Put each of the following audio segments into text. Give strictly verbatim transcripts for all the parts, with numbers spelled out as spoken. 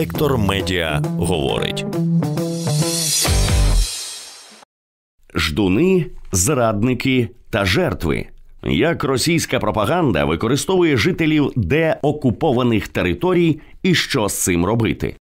Детектор Медіа говорить. Ждуни, зрадники та жертви. Як російська пропаганда використовує жителів деокупованих територій і що з цим робити?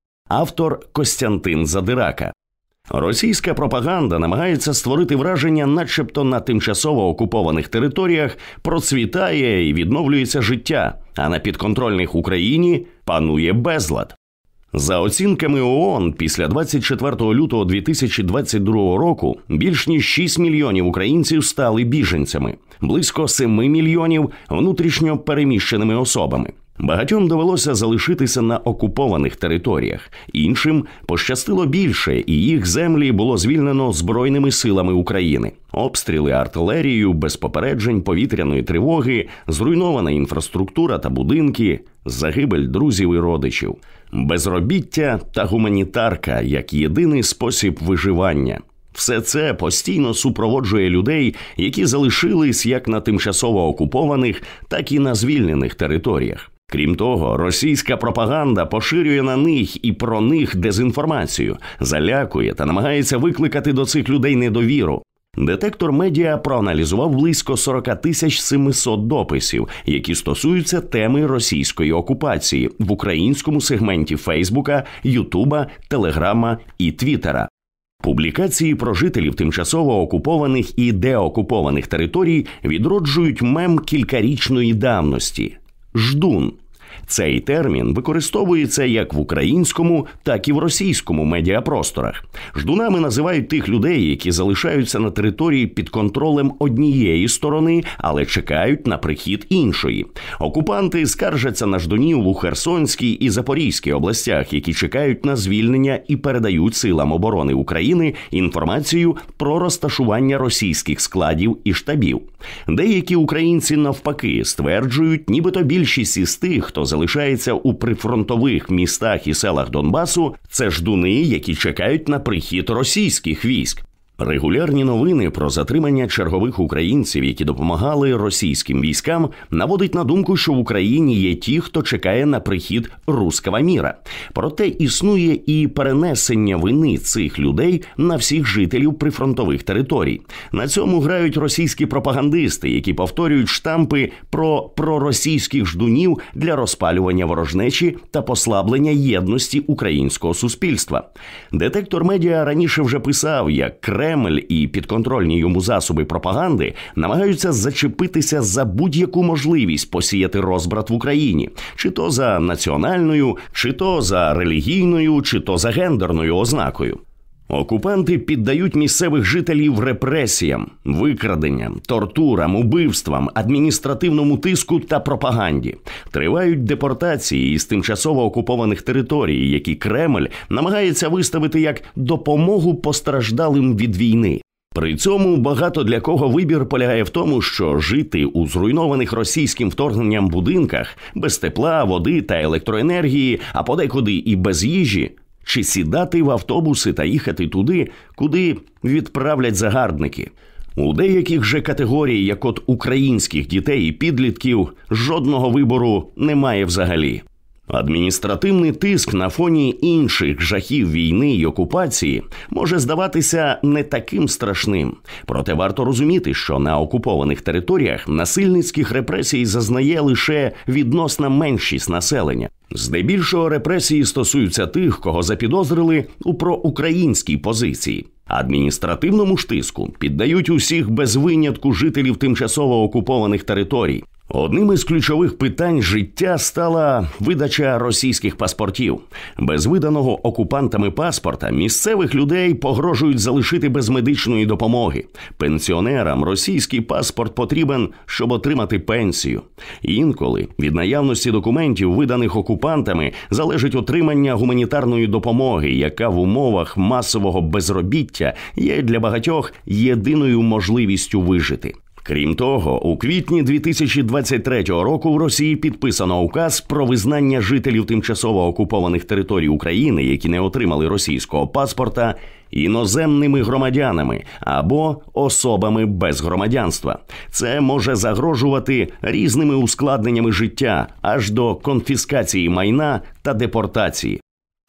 Автор Костянтин Задирака. Російська пропаганда намагається створити враження, начебто на тимчасово окупованих територіях процвітає і відновлюється життя, а на підконтрольних Україні панує безлад. За оцінками ООН, після двадцять четвертого лютого дві тисячі двадцять другого року більш ніж шість мільйонів українців стали біженцями, близько сім мільйонів внутрішньо переміщеними особами. Багатьом довелося залишитися на окупованих територіях, іншим пощастило більше, і їх землі було звільнено Збройними силами України. Обстріли артилерією, без попереджень, повітряної тривоги, зруйнована інфраструктура та будинки, загибель друзів і родичів, безробіття та гуманітарка як єдиний спосіб виживання. Все це постійно супроводжує людей, які залишились як на тимчасово окупованих, так і на звільнених територіях. Крім того, російська пропаганда поширює на них і про них дезінформацію, залякує та намагається викликати до цих людей недовіру. Детектор Медіа проаналізував близько сорок тисяч сімсот дописів, які стосуються теми російської окупації в українському сегменті Фейсбука, Ютуба, Телеграма і Твіттера. Публікації про жителів тимчасово окупованих і деокупованих територій відроджують мем кількарічної давності – «ждун». Цей термін використовується як в українському, так і в російському медіапросторах. Ждунами називають тих людей, які залишаються на території під контролем однієї сторони, але чекають на прихід іншої. Окупанти скаржаться на ждунів у Херсонській і Запорізькій областях, які чекають на звільнення і передають силам оборони України інформацію про розташування російських складів і штабів. Деякі українці навпаки стверджують, нібито більшість із тих, хто залишається у прифронтових містах і селах Донбасу, це ждуни, які чекають на прихід російських військ. Регулярні новини про затримання чергових українців, які допомагали російським військам, наводить на думку, що в Україні є ті, хто чекає на прихід руського міра. Проте існує і перенесення вини цих людей на всіх жителів прифронтових територій. На цьому грають російські пропагандисти, які повторюють штампи про проросійських ждунів для розпалювання ворожнечі та послаблення єдності українського суспільства. Детектор Медіа раніше вже писав, як Кремль Кремль і підконтрольні йому засоби пропаганди намагаються зачепитися за будь-яку можливість посіяти розбрат в Україні, чи то за національною, чи то за релігійною, чи то за гендерною ознакою. Окупанти піддають місцевих жителів репресіям, викраденням, тортурам, убивствам, адміністративному тиску та пропаганді. Тривають депортації із тимчасово окупованих територій, які Кремль намагається виставити як допомогу постраждалим від війни. При цьому багато для кого вибір полягає в тому, що жити у зруйнованих російським вторгненням будинках без тепла, води та електроенергії, а подекуди і без їжі, чи сідати в автобуси та їхати туди, куди відправлять загарбники. У деяких же категорій, як от українських дітей і підлітків, жодного вибору немає взагалі. Адміністративний тиск на фоні інших жахів війни й окупації може здаватися не таким страшним. Проте варто розуміти, що на окупованих територіях насильницьких репресій зазнає лише відносна меншість населення. Здебільшого репресії стосуються тих, кого запідозрили у проукраїнській позиції. Адміністративному ж тиску піддають усіх без винятку жителів тимчасово окупованих територій. Одним із ключових питань життя стала видача російських паспортів. Без виданого окупантами паспорта місцевих людей погрожують залишити без медичної допомоги. Пенсіонерам російський паспорт потрібен, щоб отримати пенсію. Інколи від наявності документів, виданих окупантами, залежить отримання гуманітарної допомоги, яка в умовах масового безробіття є для багатьох єдиною можливістю вижити. Крім того, у квітні дві тисячі двадцять третього року в Росії підписано указ про визнання жителів тимчасово окупованих територій України, які не отримали російського паспорта, іноземними громадянами або особами без громадянства. Це може загрожувати різними ускладненнями життя, аж до конфіскації майна та депортації.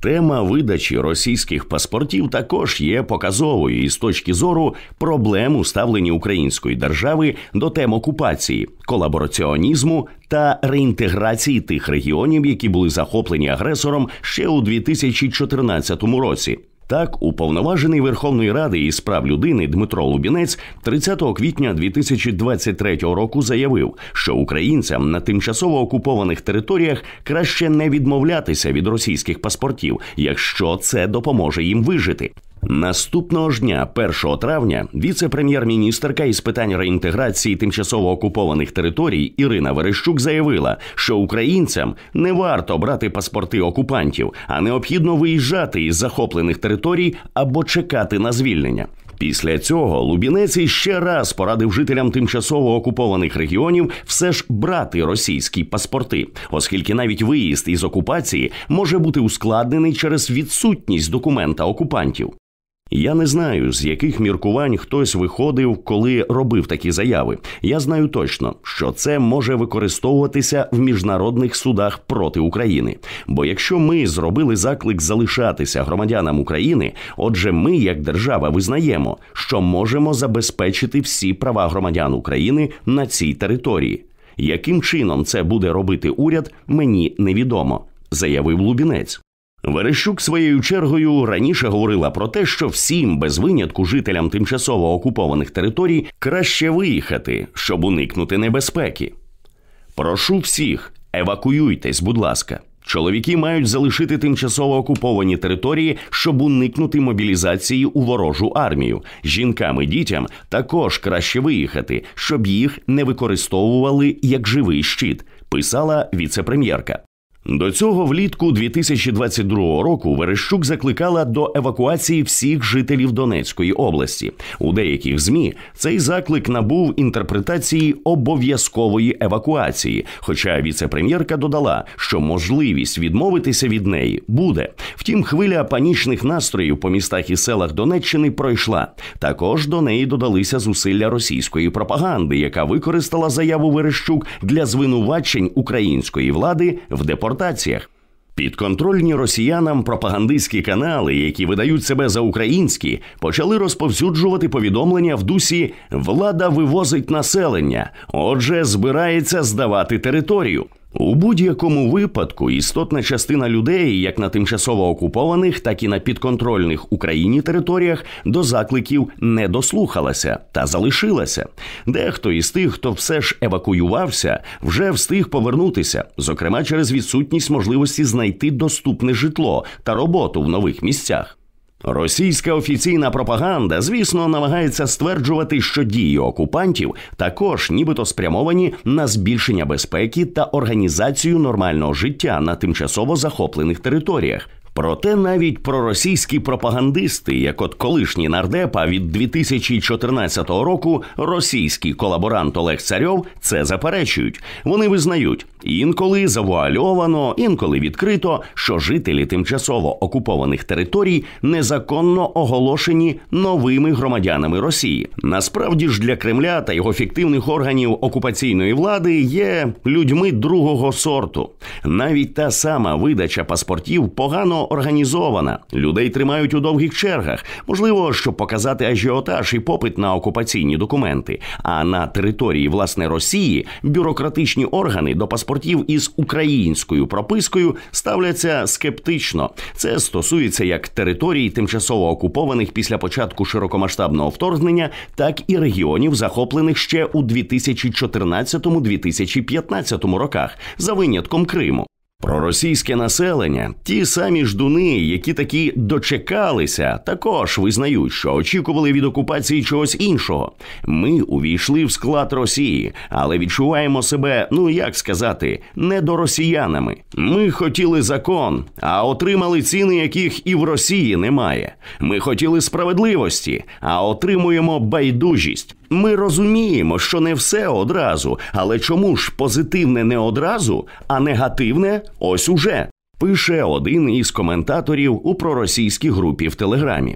Тема видачі російських паспортів також є показовою із точки зору проблем у ставленні української держави до тем окупації, колабораціонізму та реінтеграції тих регіонів, які були захоплені агресором ще у дві тисячі чотирнадцятому році. Так, уповноважений Верховної Ради із прав людини Дмитро Лубінець тридцятого квітня дві тисячі двадцять третього року заявив, що українцям на тимчасово окупованих територіях краще не відмовлятися від російських паспортів, якщо це допоможе їм вижити. Наступного ж дня, першого травня, віце-прем'єр-міністерка із питань реінтеграції тимчасово окупованих територій Ірина Верещук заявила, що українцям не варто брати паспорти окупантів, а необхідно виїжджати із захоплених територій або чекати на звільнення. Після цього Лубінець іще раз порадив жителям тимчасово окупованих регіонів все ж брати російські паспорти, оскільки навіть виїзд із окупації може бути ускладнений через відсутність документа окупантів. Я не знаю, з яких міркувань хтось виходив, коли робив такі заяви. Я знаю точно, що це може використовуватися в міжнародних судах проти України. Бо якщо ми зробили заклик залишатися громадянам України, отже ми, як держава, визнаємо, що можемо забезпечити всі права громадян України на цій території. Яким чином це буде робити уряд, мені невідомо, заявив Лубінець. Верещук своєю чергою раніше говорила про те, що всім без винятку жителям тимчасово окупованих територій краще виїхати, щоб уникнути небезпеки. Прошу всіх, евакуюйтесь, будь ласка. Чоловіки мають залишити тимчасово окуповані території, щоб уникнути мобілізації у ворожу армію. Жінкам і дітям також краще виїхати, щоб їх не використовували як живий щит, писала віце-прем'єрка. До цього влітку дві тисячі двадцять другого року Верещук закликала до евакуації всіх жителів Донецької області. У деяких ЗМІ цей заклик набув інтерпретації обов'язкової евакуації, хоча віце-прем'єрка додала, що можливість відмовитися від неї буде. Втім, хвиля панічних настроїв по містах і селах Донеччини пройшла. Також до неї додалися зусилля російської пропаганди, яка використала заяву Верещук для звинувачень української влади в депортації. Підконтрольні росіянам пропагандистські канали, які видають себе за українські, почали розповсюджувати повідомлення в дусі «Влада вивозить населення, отже, збирається здавати територію». У будь-якому випадку істотна частина людей, як на тимчасово окупованих, так і на підконтрольних Україні територіях, до закликів не дослухалася та залишилася. Дехто із тих, хто все ж евакуювався, вже встиг повернутися, зокрема через відсутність можливості знайти доступне житло та роботу в нових місцях. Російська офіційна пропаганда, звісно, намагається стверджувати, що дії окупантів також нібито спрямовані на збільшення безпеки та організацію нормального життя на тимчасово захоплених територіях. Проте навіть проросійські пропагандисти, як от колишній нардепа від дві тисячі чотирнадцятого року російський колаборант Олег Царьов, це заперечують. Вони визнають, інколи завуальовано, інколи відкрито, що жителі тимчасово окупованих територій незаконно оголошені новими громадянами Росії. Насправді ж для Кремля та його фіктивних органів окупаційної влади є людьми другого сорту. Навіть та сама видача паспортів погано організована. Людей тримають у довгих чергах. Можливо, щоб показати ажіотаж і попит на окупаційні документи. А на території, власне, Росії бюрократичні органи до паспортів із українською пропискою ставляться скептично. Це стосується як територій, тимчасово окупованих після початку широкомасштабного вторгнення, так і регіонів, захоплених ще у дві тисячі чотирнадцятому - дві тисячі п'ятнадцятому роках, за винятком Криму. Проросійське населення, ті самі ждуни, які таки дочекалися, також визнають, що очікували від окупації чогось іншого. Ми увійшли в склад Росії, але відчуваємо себе, ну як сказати, недоросіянами. Ми хотіли закон, а отримали ціни, яких і в Росії немає. Ми хотіли справедливості, а отримуємо байдужість. Ми розуміємо, що не все одразу, але чому ж позитивне не одразу, а негативне ось уже, пише один із коментаторів у проросійській групі в Телеграмі.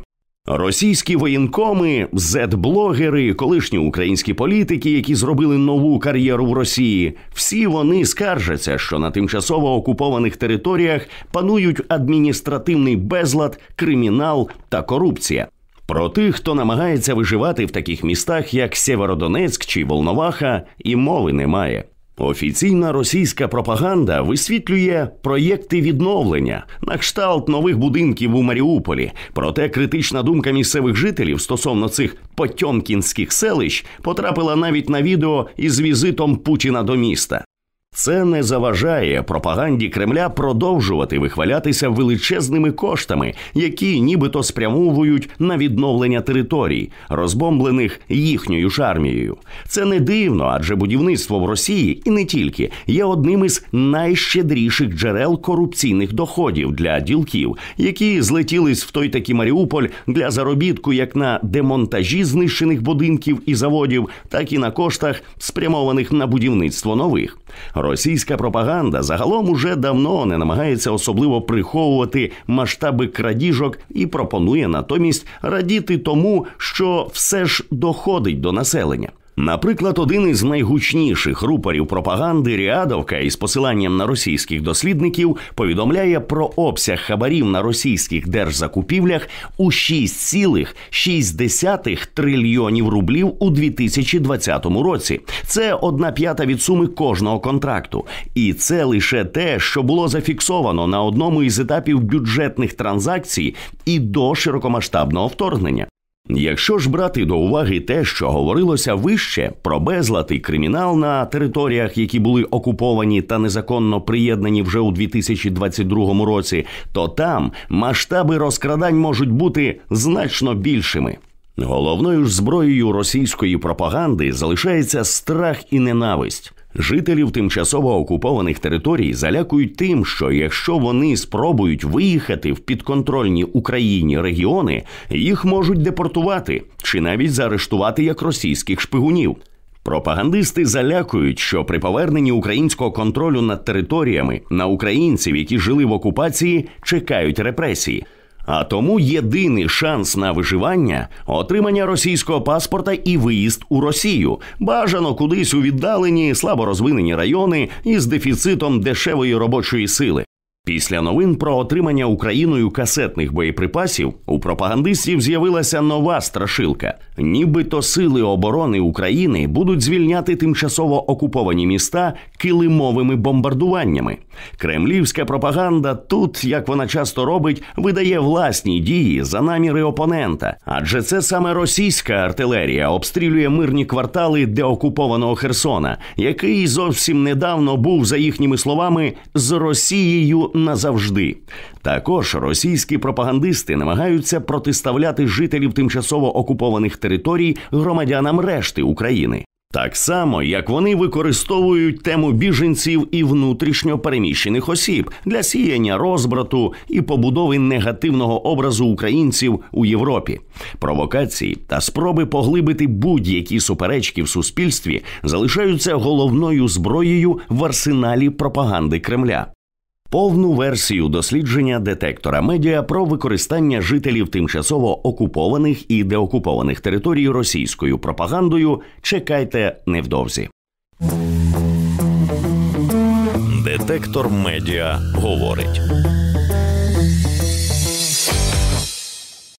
Російські воєнкоми, зет-блогери, колишні українські політики, які зробили нову кар'єру в Росії, всі вони скаржаться, що на тимчасово окупованих територіях панують адміністративний безлад, кримінал та корупція. Про тих, хто намагається виживати в таких містах, як Сєвєродонецьк чи Волноваха, і мови немає. Офіційна російська пропаганда висвітлює проєкти відновлення, на кшталт нових будинків у Маріуполі. Проте критична думка місцевих жителів стосовно цих потьомкінських селищ потрапила навіть на відео із візитом Путіна до міста. Це не заважає пропаганді Кремля продовжувати вихвалятися величезними коштами, які нібито спрямовують на відновлення територій, розбомблених їхньою ж армією. Це не дивно, адже будівництво в Росії, і не тільки, є одним із найщедріших джерел корупційних доходів для ділків, які злетілись в той таки Маріуполь для заробітку як на демонтажі знищених будинків і заводів, так і на коштах, спрямованих на будівництво нових. Російська пропаганда загалом уже давно не намагається особливо приховувати масштаби крадіжок і пропонує натомість радіти тому, що все ж доходить до населення. Наприклад, один із найгучніших рупорів пропаганди Ріадовка із посиланням на російських дослідників повідомляє про обсяг хабарів на російських держзакупівлях у шість цілих шість десятих трильйонів рублів у дві тисячі двадцятому році. Це одна п'ята від суми кожного контракту. І це лише те, що було зафіксовано на одному із етапів бюджетних транзакцій і до широкомасштабного вторгнення. Якщо ж брати до уваги те, що говорилося вище про безлад і кримінал на територіях, які були окуповані та незаконно приєднані вже у дві тисячі двадцять другому році, то там масштаби розкрадань можуть бути значно більшими. Головною ж зброєю російської пропаганди залишається страх і ненависть. Жителів тимчасово окупованих територій залякують тим, що якщо вони спробують виїхати в підконтрольні Україні регіони, їх можуть депортувати чи навіть заарештувати як російських шпигунів. Пропагандисти залякують, що при поверненні українського контролю над територіями на українців, які жили в окупації, чекають репресії. А тому єдиний шанс на виживання – отримання російського паспорта і виїзд у Росію. Бажано кудись у віддалені, слаборозвинені райони із дефіцитом дешевої робочої сили. Після новин про отримання Україною касетних боєприпасів у пропагандистів з'явилася нова страшилка. Нібито сили оборони України будуть звільняти тимчасово окуповані міста килимовими бомбардуваннями. Кремлівська пропаганда тут, як вона часто робить, видає власні дії за наміри опонента. Адже це саме російська артилерія обстрілює мирні квартали деокупованого Херсона, який зовсім недавно був, за їхніми словами, з Росією назавжди. Також російські пропагандисти намагаються протиставляти жителів тимчасово окупованих територій громадянам решти України. Так само, як вони використовують тему біженців і внутрішньо переміщених осіб для сіяння розбрату і побудови негативного образу українців у Європі. Провокації та спроби поглибити будь-які суперечки в суспільстві залишаються головною зброєю в арсеналі пропаганди Кремля. Повну версію дослідження детектора медіа про використання жителів тимчасово окупованих і деокупованих територій російською пропагандою чекайте невдовзі. Детектор медіа говорить.